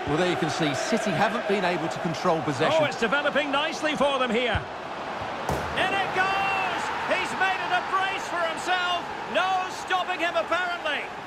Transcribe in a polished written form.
Well, there you can see City haven't been able to control possession. Oh, it's developing nicely for them here. In it goes! He's made it a brace for himself. No stopping him, apparently.